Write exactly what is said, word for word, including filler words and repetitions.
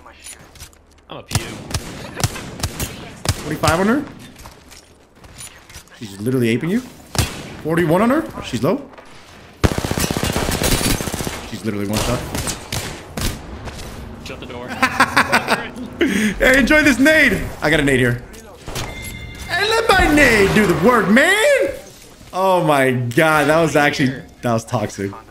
I'm a pew. forty-five on her. She's literally aping you. forty-one on her. Oh, she's low. She's literally one shot. Shut the door. Hey, enjoy this nade. I got a nade here. Hey, let my nade do the work, man. Oh my god, that was actually, that was toxic.